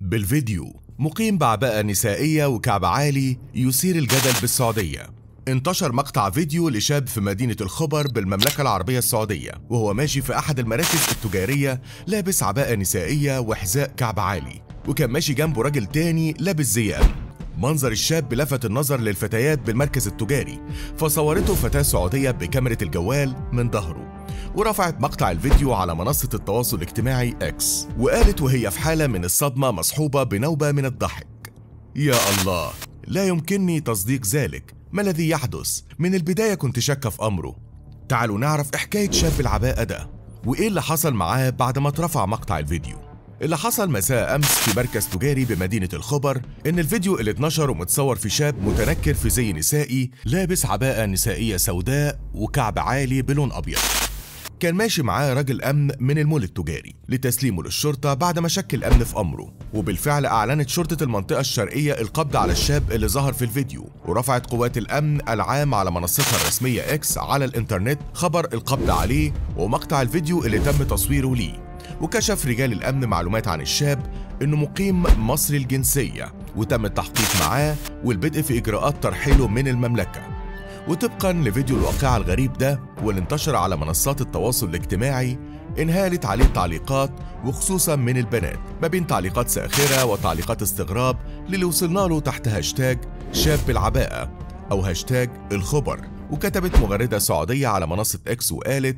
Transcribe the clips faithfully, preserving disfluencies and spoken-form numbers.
بالفيديو مقيم بعباءة نسائية وكعب عالي يثير الجدل بالسعودية. انتشر مقطع فيديو لشاب في مدينة الخبر بالمملكة العربية السعودية وهو ماشي في أحد المراكز التجارية لابس عباءة نسائية وحذاء كعب عالي، وكان ماشي جنبه راجل تاني لابس زي أمن. منظر الشاب لفت النظر للفتيات بالمركز التجاري، فصورته فتاة سعودية بكاميرا الجوال من ظهره ورفعت مقطع الفيديو على منصة التواصل الاجتماعي إكس، وقالت وهي في حالة من الصدمة مصحوبة بنوبة من الضحك: يا الله، لا يمكنني تصديق ذلك، ما الذي يحدث؟ من البداية كنت شاكة في أمره. تعالوا نعرف حكاية شاب العباءة ده وإيه اللي حصل معاه بعد ما اترفع مقطع الفيديو. اللي حصل مساء أمس في مركز تجاري بمدينة الخبر إن الفيديو اللي اتنشر ومتصور في شاب متنكر في زي نسائي لابس عباءة نسائية سوداء وكعب عالي بلون أبيض. كان ماشي معاه راجل أمن من المول التجاري لتسليمه للشرطة بعد ما شك الأمن في أمره، وبالفعل أعلنت شرطة المنطقة الشرقية القبض على الشاب اللي ظهر في الفيديو، ورفعت قوات الأمن العام على منصتها الرسمية إكس على الإنترنت خبر القبض عليه ومقطع الفيديو اللي تم تصويره ليه. وكشف رجال الأمن معلومات عن الشاب إنه مقيم مصري الجنسية وتم التحقيق معاه والبدء في إجراءات ترحيله من المملكة. وطبقا لفيديو الواقعة الغريب ده واللي انتشر على منصات التواصل الاجتماعي، انهالت عليه التعليقات وخصوصا من البنات، ما بين تعليقات ساخرة وتعليقات استغراب للي وصلنا له تحت هاشتاج شاب العباءة أو هاشتاج الخبر. وكتبت مغردة سعودية على منصة إكس وقالت: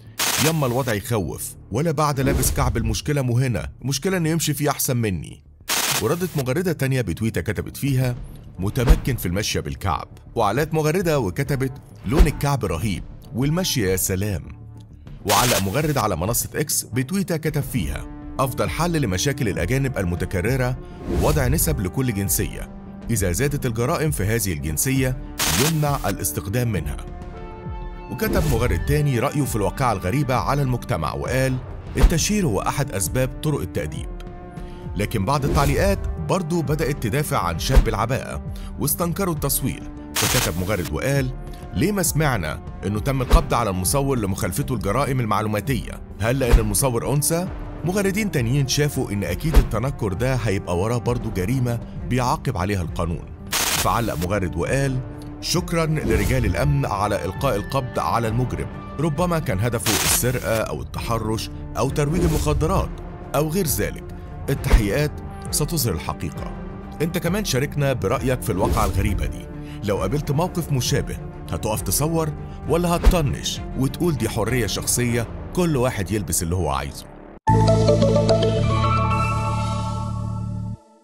يما الوضع يخوف، ولا بعد لابس كعب المشكلة مهنة، المشكلة إنه يمشي فيه أحسن مني. وردت مغردة تانية بتويتة كتبت فيها: متمكن في المشي بالكعب. وعلقت مغردة وكتبت: لون الكعب رهيب والمشي يا سلام. وعلق مغرد على منصة إكس بتويتة كتب فيها: أفضل حل لمشاكل الأجانب المتكررة وضع نسب لكل جنسية، إذا زادت الجرائم في هذه الجنسية يمنع الاستخدام منها. وكتب مغرد تاني رأيه في الواقعة الغريبة على المجتمع وقال: التشهير هو أحد أسباب طرق التأديب. لكن بعض التعليقات برضو بدأت تدافع عن شاب العباءة واستنكروا التصوير، فكتب مغرد وقال: ليه ما سمعنا إنه تم القبض على المصور لمخالفته الجرائم المعلوماتية؟ هل لأن المصور أنثى؟ مغردين تانيين شافوا إن أكيد التنكر ده هيبقى وراه برضو جريمة بيعاقب عليها القانون. فعلق مغرد وقال: شكرا لرجال الأمن على إلقاء القبض على المجرم، ربما كان هدفه السرقة أو التحرش أو ترويج المخدرات أو غير ذلك. التحقيقات ستظهر الحقيقة. انت كمان شاركنا برأيك في الواقعة الغريبة دي. لو قابلت موقف مشابه هتقف تصور ولا هتطنش وتقول دي حرية شخصية، كل واحد يلبس اللي هو عايزه؟